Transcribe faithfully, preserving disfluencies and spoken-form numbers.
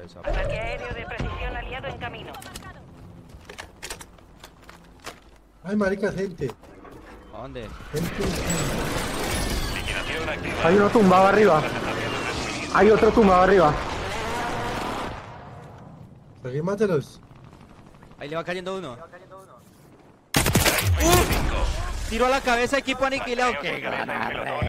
esa. Ataque aéreo de precisión aliado en camino. Ay, marica, gente. ¿A dónde? Gente. Liquidación activa. Hay uno tumbado arriba. Hay otro tumbado arriba. Aquí, mátelos. Ahí le va cayendo uno. ¡Uf! Tiro a la cabeza, equipo aniquilado. ¡Qué gran arre!